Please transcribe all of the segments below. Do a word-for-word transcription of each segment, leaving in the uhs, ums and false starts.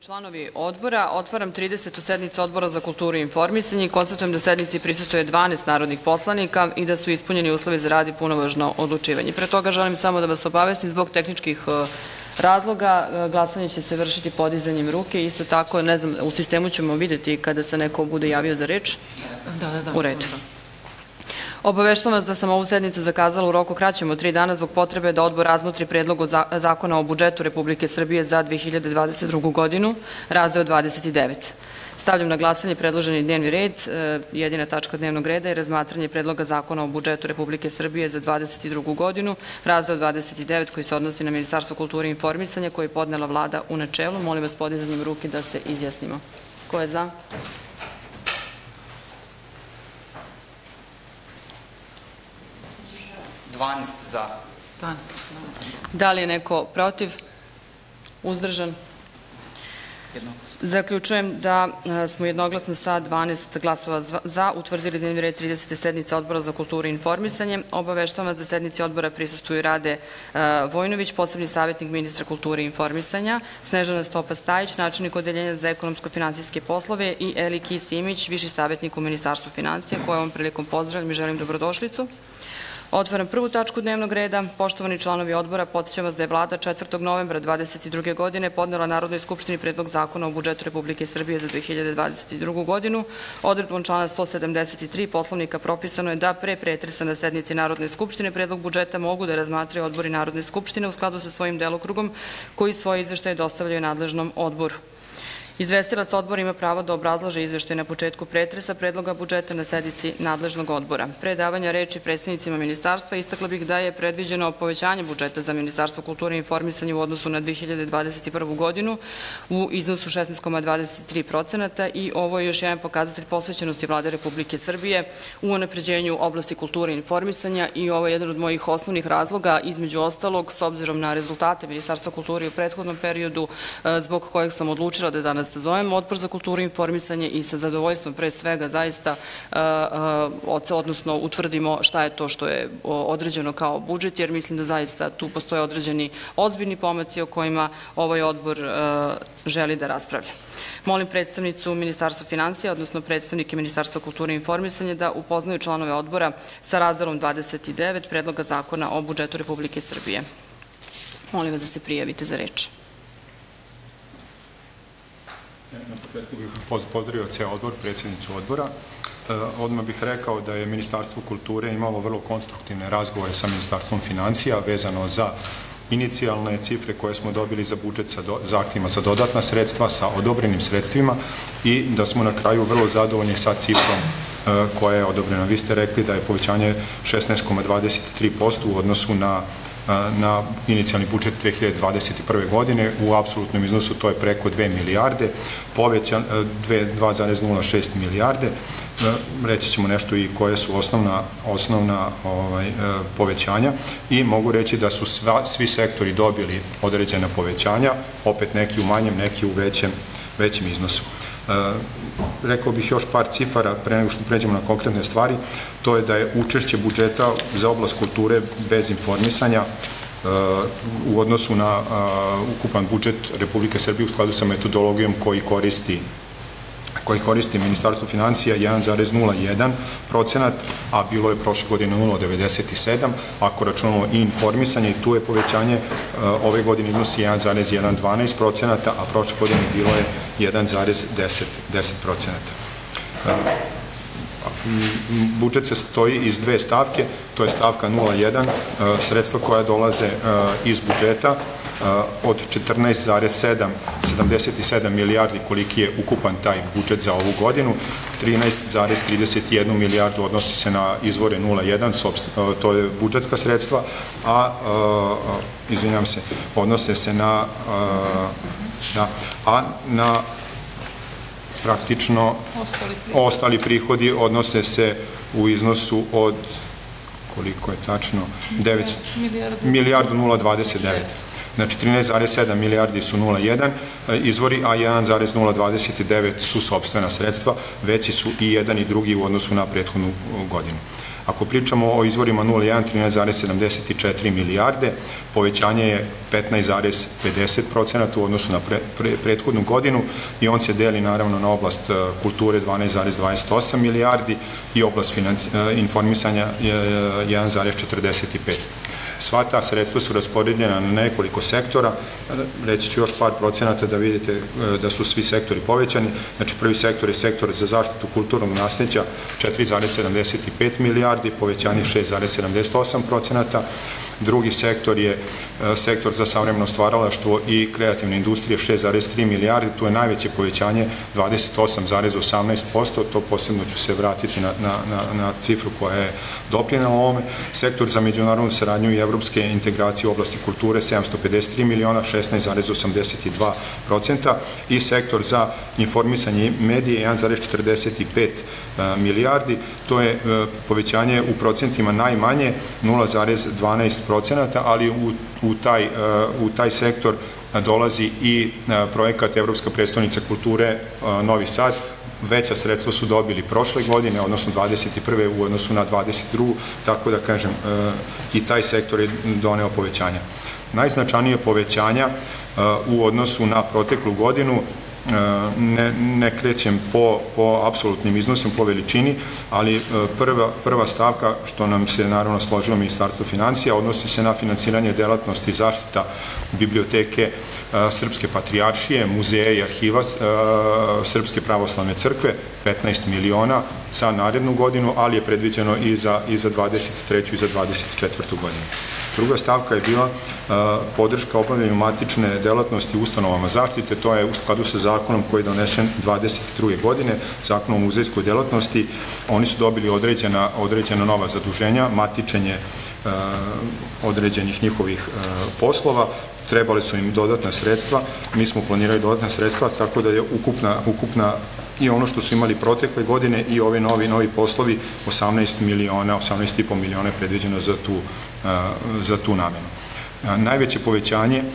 Članovi odbora, otvaram tridesetu sednicu Odbora za kulturu i informisanje i konstatujem da sednici prisustvuje dvanaest narodnih poslanika i da su ispunjeni uslovi za rad i punovažno odlučivanje. Pre toga želim samo da vas obavestim zbog tehničkih razloga. Glasanje će se vršiti podizanjem ruke. Isto tako, ne znam, u sistemu ćemo vidjeti kada se neko bude javio za reč. Da, da, da. U redu. Obaveštavam vas da sam ovu sednicu zakazala u roku kraćem od tri dana zbog potrebe da odbor razmotri predlog zakona o budžetu Republike Srbije za dve hiljade dvadeset drugu godinu, razdeo dvadeset devet. Stavljam na glasanje predloženi dnevni red. Jedina tačka dnevnog reda je razmatranje predloga zakona o budžetu Republike Srbije za dvadeset drugu godinu, razdeo dvadeset devet, koji se odnosi na Ministarstvo kulture i informisanja, koje je podnela Vlada u načelu. Molim vas podizanjem ruke da se izjasnimo. Ko je za? dvanaest za. Da li je neko protiv? Uzdržan? Zaključujem da smo jednoglasno sa dvanaest glasova za utvrdili dnevni red tridesete sednice Odbora za kulturu i informisanje. Obaveštavam vas da sednici odbora prisustvuju Rade Vojnović, posebni savjetnik ministra kulture i informisanja, Snežana Stopa-Stajić, načelnik odeljenja za ekonomsko-finansijske poslove i Eliki Simić, viši savjetnik u Ministarstvu finansija, koje ovom prilikom pozdravljam i želim dobrodošlicu. Otvaram prvu tačku dnevnog reda. Poštovani članovi odbora, podsećam vas da je Vlada četvrtog novembra dvadeset druge godine podnela Narodnoj skupštini predlog zakona o budžetu Republike Srbije za dve hiljade dvadeset drugu godinu. Odredbom člana sto sedamdeset tri Poslovnika propisano je da pre pretresa na sednici Narodne skupštine predlog budžeta mogu da razmatraju odbori Narodne skupštine u skladu sa svojim delokrugom, koji svoje izveštaje dostavljaju nadležnom odboru. Izvestilac odbora ima pravo da obrazlaže izveštaj na početku pretresa predloga budžeta na sednici nadležnog odbora. Pre davanja reči predstavnicima ministarstva istakla bih da je predviđeno povećanje budžeta za Ministarstvo kulture i informisanja u odnosu na dve hiljade dvadeset prvu godinu u iznosu šesnaest zarez dvadeset tri posto i ovo je još jedan pokazatelj posvećenosti Vlade Republike Srbije u unapređenju oblasti kulture i informisanja i ovo je jedan od mojih osnovnih razloga, između ostalog, s obzirom na rezultate Ministarstva kulture u prethodnom periodu, zbog kojeg sam odlučila da danas sazovem Odbor za kulturu i informisanje i sa zadovoljstvom pre svega zaista odnosno utvrdimo šta je to što je određeno kao budžet, jer mislim da zaista tu postoje određeni ozbiljni pomaci o kojima ovaj odbor želi da raspravlja. Molim predstavnicu Ministarstva finansija, odnosno predstavnike Ministarstva kulture i informisanja da upoznaju članove odbora sa razdelom dvadeset devet predloga zakona o budžetu Republike Srbije. Molim vas da se prijavite za reč. Na početku bih pozdravio ceo odbor, predsjednicu odbora. Odmah bih rekao da je Ministarstvo kulture imalo vrlo konstruktivne razgovore sa Ministarstvom financija vezano za inicijalne cifre koje smo dobili za budžet sa zahtjevima za dodatna sredstva, sa odobrenim sredstvima i da smo na kraju vrlo zadovoljni sa cifrom koja je odobrena. Vi ste rekli da je povećanje šesnaest zarez dvadeset tri posto u odnosu na na inicijalni budžet dve hiljade dvadeset prve godine. U apsolutnom iznosu to je preko dve milijarde, povećan dva zarez nula šest milijarde. Reći ćemo nešto i koje su osnovna povećanja i mogu reći da su svi sektori dobili određena povećanja, opet neki u manjem, neki u većem iznosu. Rekao bih još par cifara pre nego što pređemo na konkretne stvari. To je da je učešće budžeta za oblast kulture bez informisanja u odnosu na ukupan budžet Republike Srbije u skladu sa metodologijom koji koristi koji koristi Ministarstvo financija jedan zarez nula jedan procenat, a bilo je prošle godine nula zarez devedeset sedam. Ako računamo i informisanje, i tu je povećanje, ove godine iznosi jedan zarez dvanaest procenata, a prošle godine bilo je jedan zarez deset procenata. Budžet se stoji iz dve stavke, to je stavka nula jedan, sredstva koja dolaze iz budžeta od četrnaest zarez sedamdeset sedam milijardi koliki je ukupan taj budžet za ovu godinu, trinaest zarez trideset jedna milijardu odnosi se na izvore nula jedan, to je budžetska sredstva, a, izvinjam se, odnose se na, a na praktično ostali prihodi odnose se u iznosu od, koliko je tačno, milijardu nula dvadeset devet. Znači trinaest zarez sedam milijardi su nula jedan izvori, a jedan zarez nula dvadeset devet su sopstvena sredstva, veći su i jedan i drugi u odnosu na prethodnu godinu. Ako pričamo o izvorima nula jedan, trinaest zarez sedamdeset četiri milijarde, povećanje je petnaest zarez pedeset procenata u odnosu na pre, pre, prethodnu godinu i on se deli naravno na oblast kulture dvanaest zarez dvadeset osam milijardi i oblast financi, informisanja jedan zarez četrdeset pet. Sva ta sredstva su raspoređena na nekoliko sektora, reći ću još par procenata da vidite da su svi sektori povećani. Znači, prvi sektor je sektor za zaštitu kulturnog nasleđa četiri zarez sedamdeset pet milijardi, povećanje šest zarez sedamdeset osam procenata. Drugi sektor je sektor za savremeno stvaralaštvo i kreativne industrije šest zarez tri milijardi, tu je najveće povećanje dvadeset osam zarez osamnaest posto, to posebno ću se vratiti na, na, na, na cifru koja je doprinela ovome. Sektor za međunarodnu saradnju i evropske integracije u oblasti kulture sedamsto pedeset tri miliona, šesnaest zarez osamdeset dva procenta i sektor za informisanje i medije jedan zarez četrdeset pet milijardi, to je povećanje u procentima najmanje nula zarez dvanaest procenata, ali u, u, taj, u taj sektor dolazi i projekat Evropska prestonica kulture Novi Sad. Veća sredstva su dobili prošle godine, odnosno dvadeset prve u odnosu na dvadeset drugu, tako da kažem i taj sektor je doneo povećanja. Najznačajnije povećanja u odnosu na proteklu godinu, ne, ne krećem po, po apsolutnim iznosom, po veličini, ali prva, prva stavka, što nam se naravno složilo Ministarstvo financija, odnosi se na finansiranje delatnosti zaštita biblioteke Srpske patrijaršije, muzeja i arhiva Srpske pravoslavne crkve, petnaest miliona za narednu godinu, ali je predviđeno i za, i za dvadeset treću i za dvadeset četvrtu godinu. Druga stavka je bila podrška obavljanju matične delatnosti u ustanovama zaštite, to je u skladu sa zakonom koji je donešen dvadeset druge godine, zakonom o muzejskoj delatnosti. Oni su dobili određena, određena nova zaduženja, matičenje određenih njihovih poslova, trebali su im dodatna sredstva, mi smo planirali dodatna sredstva, tako da je ukupna, ukupna i ono što su imali protekle godine i ovi novi, novi poslovi osamnaest miliona, osamnaest i po miliona je predviđeno za tu, za tu namenu. Najveće povećanje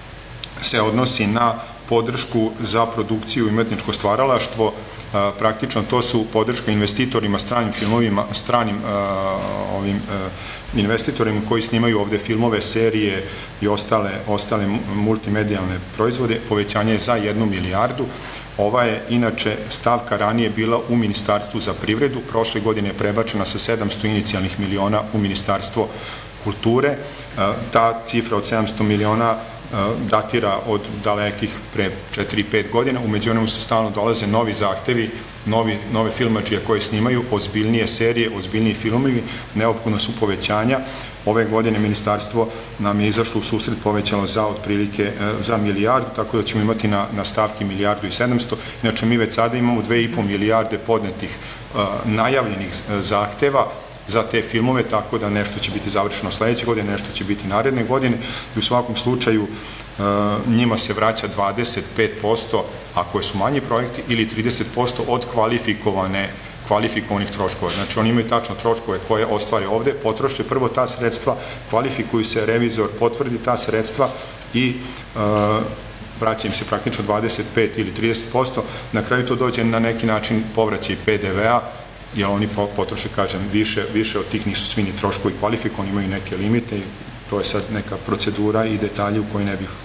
se odnosi na podršku za produkciju i umetničko stvaralaštvo. Praktično to su podrška investitorima, stranim filmovima, stranim ovim investitorima koji snimaju ovde filmove, serije i ostale, ostale multimedijalne proizvode. Povećanje je za jednu milijardu. Ova je inače stavka ranije bila u Ministarstvu za privredu. Prošle godine je prebačena sa sedamsto inicijalnih miliona u Ministarstvo kulture. Ta cifra od sedamsto miliona datira od dalekih pre četiri pet godina. U međuvremenu se stalno dolaze novi zahtevi, novi, nove filmadžije koje snimaju, ozbiljnije serije, ozbiljniji filmovi, neophodno su povećanja. Ove godine ministarstvo nam je izašlo u susret, povećalo za otprilike za milijardu, tako da ćemo imati na, na stavki milijardu i sedamsto. Inače, mi već sada imamo dve i po milijarde podnetih najavljenih zahteva za te filmove, tako da nešto će biti završeno sledeće godine, nešto će biti naredne godine i u svakom slučaju njima se vraća dvadeset pet posto ako su manji projekti ili trideset posto od kvalifikovane kvalifikovanih troškova. Znači, oni imaju tačno troškove koje ostvare ovde, potroše prvo ta sredstva, kvalifikuju se, revizor potvrdi ta sredstva i vraća im se praktično dvadeset pet ili trideset posto. Na kraju to dođe na neki način povraćaj P D V-a, jer oni potroše, kažem, više, više od tih nisu svi ni troškovi kvalifikovani, imaju neke limite i to je sad neka procedura i detalji u koji ne bih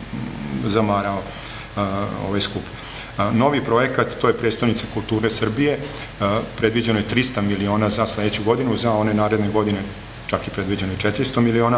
zamarao ovaj skup. Novi projekat, to je Prestonica kulture Srbije, predviđeno je trista miliona za sledeću godinu, za one naredne godine čak i predviđeno je četiristo miliona.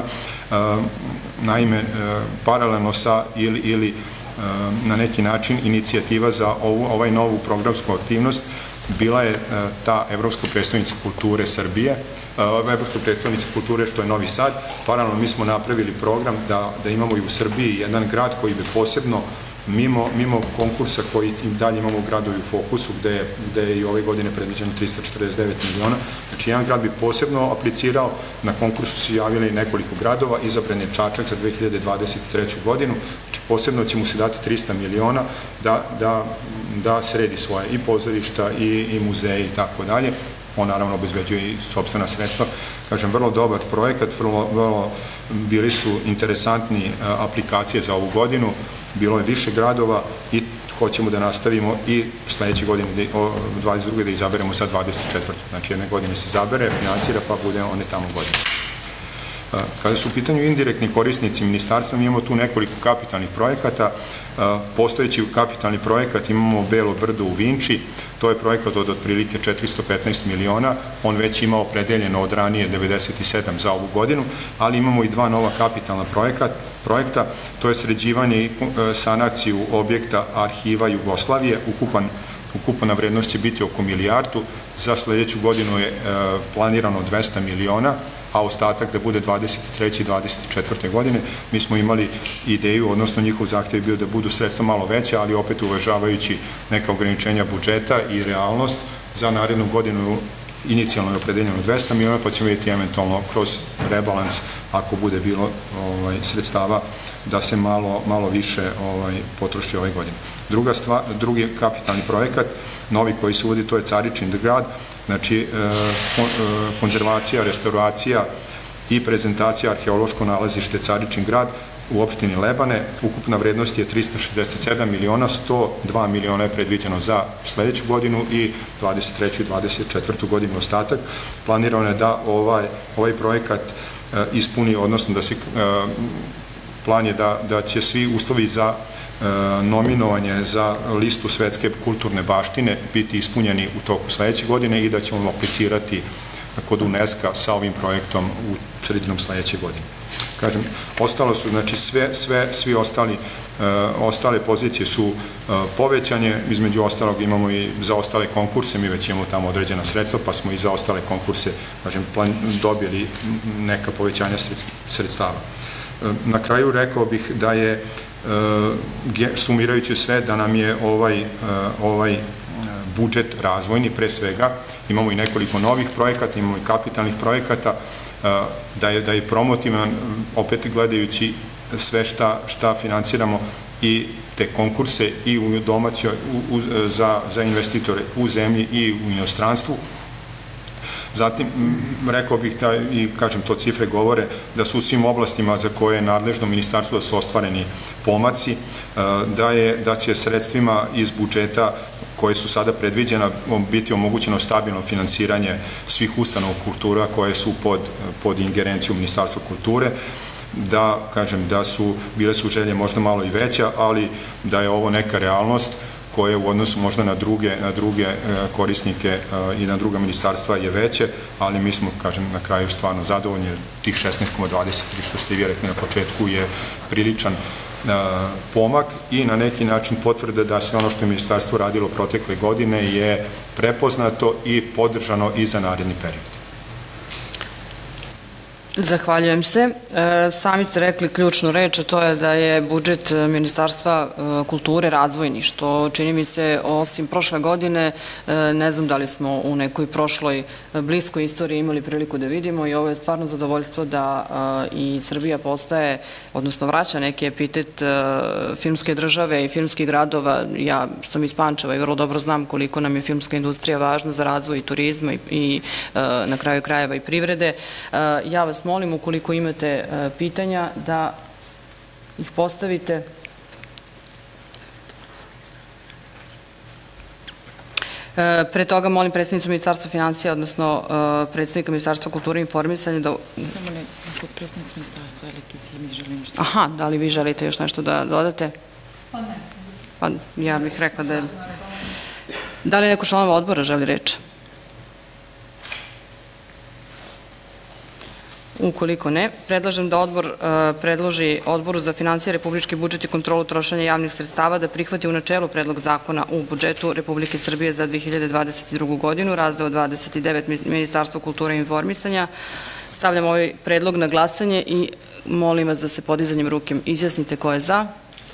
Naime, paralelno sa ili, ili na neki način inicijativa za ovu, ovaj novu programsku aktivnost bila je ta Evropska prestonica kulture Srbije, Evropska prestonica kulture što je Novi Sad. Paralelno mi smo napravili program da, da imamo i u Srbiji jedan grad koji bi posebno Mimo, mimo konkursa koji dalje imamo u gradovi u fokusu, gde je, gde je i ove godine predviđeno trista četrdeset devet miliona. Znači, jedan grad bi posebno aplicirao, na konkursu su javili nekoliko gradova, izabran je Čačak za dve hiljade dvadeset treću godinu, znači posebno će mu se dati trista miliona da, da, da sredi svoje i pozorišta i, i muzeje i tako dalje. on naravno obezbeđuje i sopstvena sredstva. Kažem, vrlo dobar projekat, vrlo, vrlo bili su interesantni aplikacije za ovu godinu, bilo je više gradova i hoćemo da nastavimo i sledeće godine, dvadeset druge da izaberemo sa dvadeset četvrte Znači, jedne godine se zabere, financira, pa bude one tamo godine. Kada su u pitanju indirektni korisnici ministarstva, mi imamo tu nekoliko kapitalnih projekata. Postojeći kapitalni projekat imamo Belo brdo u Vinči, to je projekat od otprilike četiristo petnaest miliona, on već ima opredeljeno od ranije devedeset sedam za ovu godinu, ali imamo i dva nova kapitalna projekta, to je sređivanje i sanaciju objekta Arhiva Jugoslavije, ukupan Ukupna vrednost će biti oko milijardu, za sledeću godinu je planirano dvesta miliona, a ostatak da bude dvadeset treće i dvadeset četvrte godine. Mi smo imali ideju, odnosno njihov zahtev je bio da budu sredstva malo veća, ali opet uvažavajući neka ograničenja budžeta i realnost, za narednu godinu inicijalno je opredeljeno dvesta miliona, pa ćemo vidjeti eventualno kroz rebalans, ako bude bilo sredstava, da se malo više potroši ove godine. Druga stvar, drugi kapitalni projekat, novi koji se uvodi, to je Caričin grad, znači konzervacija, restauracija i prezentacija arheološko nalazište Caričin grad u opštini Lebane. Ukupna vrednost je trista šezdeset sedam miliona, sto dva miliona je predviđeno za sledeću godinu i dvadeset treću i dvadeset četvrtu godinu ostatak. Planirano je da ovaj projekat ispuni, odnosno da se plan je da će svi uslovi za nominovanje za listu svetske kulturne baštine biti ispunjeni u toku sledeće godine i da ćemo aplicirati kod UNESCO sa ovim projektom u sredinom sledeće godine. Kažem, ostalo su, znači sve, svi ostali, ostale pozicije su povećanje, između ostalog imamo i za ostale konkurse, mi već imamo tamo određena sredstva, pa smo i za ostale konkurse, kažem, dobili neka povećanja sredstava. Na kraju rekao bih da je, sumirajući sve, da nam je ovaj budžet razvojni, pre svega, imamo i nekoliko novih projekata, imamo i kapitalnih projekata, da je promotivan, opet gledajući sve šta financiramo i te konkurse i u domaćoj, za investitore u zemlji i u inostranstvu. Zatim, rekao bih da, i kažem, to cifre govore, da su u svim oblastima za koje je nadležno ministarstvo da su ostvareni pomaci, da će sredstvima iz budžeta koje su sada predviđena biti omogućeno stabilno finansiranje svih ustanova kultura koje su pod ingerencijom Ministarstva kulture, da, kažem, da su, bile su želje možda malo i veća, ali da je ovo neka realnost koje u odnosu možda na druge korisnike i na druga ministarstva je veće, ali mi smo, kažem, na kraju stvarno zadovoljni, jer tih šesnaest zarez dvadeset tri što ste i vi rekli na početku je priličan pomak i na neki način potvrde da se ono što je ministarstvo radilo protekle godine je prepoznato i podržano i za naredni period. Zahvaljujem se. Sami ste rekli ključnu reč, a to je da je budžet Ministarstva kulture razvojni, što čini mi se osim prošle godine, ne znam da li smo u nekoj prošloj bliskoj istoriji imali priliku da vidimo i ovo je stvarno zadovoljstvo da i Srbija postaje, odnosno vraća neki epitet filmske države i filmskih gradova. Ja sam iz Pančeva i vrlo dobro znam koliko nam je filmska industrija važna za razvoj turizma i na kraju krajeva i privrede. Ja vas molim, ukoliko imate pitanja, da ih postavite. Pre toga molim predstavnicu Ministarstva finansija, odnosno predstavnika Ministarstva kulture i informisanja da... Samo ne, kod predstavnica Ministarstva, ali Kisimis želi nešto. Aha, da li vi želite još nešto da dodate? Pa ne. Pa ja bih rekla da je... Da li neko članova odbora želi reč? Ukoliko ne, predlažem da odbor predloži Odboru za finansije, republički budžet i kontrolu trošenja javnih sredstava da prihvati u načelu predlog zakona u budžetu Republike Srbije za dve hiljade dvadeset drugu godinu, razdeo dvadeset devet Ministarstvo kulture i informisanja. Stavljam ovaj predlog na glasanje i molim vas da se podizanjem ruke izjasnite ko je za.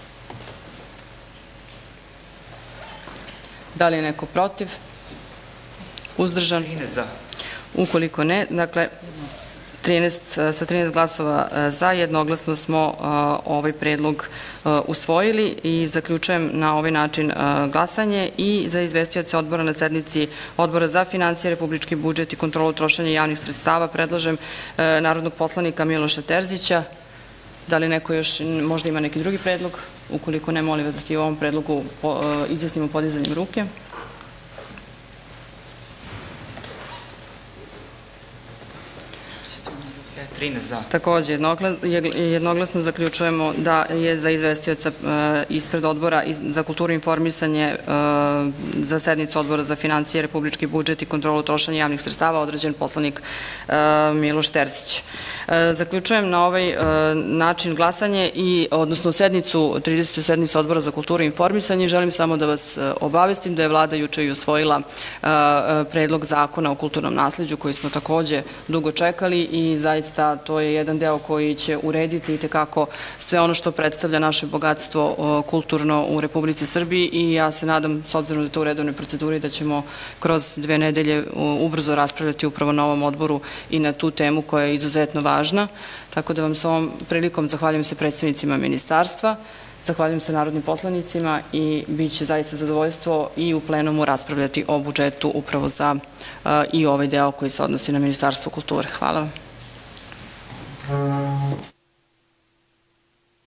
Da li je neko protiv? Uzdržan? Ukoliko ne, dakle, sa trinaest glasova za, jednoglasno smo ovaj predlog usvojili i zaključujem na ovaj način glasanje i za izvestioce odbora na sednici Odbora za finansije, republički budžet i kontrolu trošenja javnih sredstava predlažem narodnog poslanika Miloša Terzića. Da li neko još možda ima neki drugi predlog? Ukoliko ne, molim vas da se i u ovom predlogu izjasnimo podizanjem ruke. Takođe, jednoglasno zaključujemo da je za izvestioca ispred odbora za kulturu i informisanje za sednicu Odbora za finansije, republički budžet i kontrolu trošenja javnih sredstava određen poslanik Miloš Terzić. Zaključujem na ovaj način glasanje i, odnosno sednicu, tridesetu sednicu Odbora za kulturu i informisanje. Želim samo da vas obavestim da je Vlada juče i usvojila predlog zakona o kulturnom nasleđu koji smo takođe dugo čekali i zaista to je jedan deo koji će urediti i tekako sve ono što predstavlja naše bogatstvo kulturno u Republici Srbiji i ja se nadam, s obzirom da je to u redovnoj proceduri, da ćemo kroz dve nedelje ubrzo raspravljati upravo na ovom odboru i na tu temu koja je izuzetno važna. Tako da vam s ovom prilikom zahvaljujem se predstavnicima ministarstva, zahvaljujem se narodnim poslanicima i bit će zaista zadovoljstvo i u plenumu raspravljati o budžetu upravo za i ovaj deo koji se odnosi na Ministarstvo kulture. Hvala vam.